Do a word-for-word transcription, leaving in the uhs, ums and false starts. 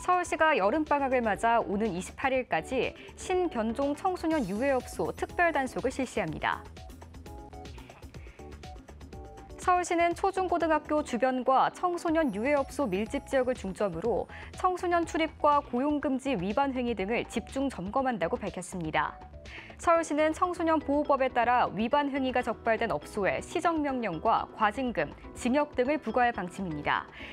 서울시가 여름방학을 맞아 오는 이십팔 일까지 신변종 청소년 유해업소 특별단속을 실시합니다. 서울시는 초중고등학교 주변과 청소년 유해업소 밀집 지역을 중점으로 청소년 출입과 고용금지 위반 행위 등을 집중 점검한다고 밝혔습니다. 서울시는 청소년 보호법에 따라 위반 행위가 적발된 업소에 시정명령과 과징금, 징역 등을 부과할 방침입니다.